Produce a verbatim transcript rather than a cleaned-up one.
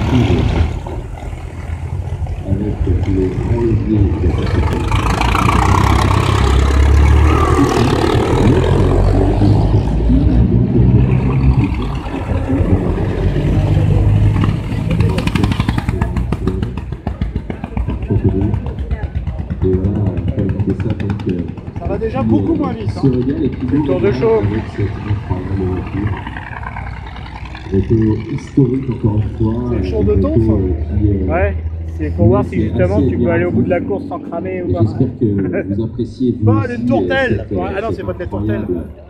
retrouve avec le grand levier de la capacité. Et voilà, on fait ça donc. Euh, ça va déjà beaucoup moins vite. Se régale et qui le tour de chaud. Avec cette incroyable voiture. Réseau historique encore une fois. C'est le jour de tonf. Euh, ouais, c'est pour voir si justement tu peux aller au bout de la course sans cramer ou pas. J'espère que vous appréciez. Bon, une tourtelle. Ah non, c'est pas de la tourtelle.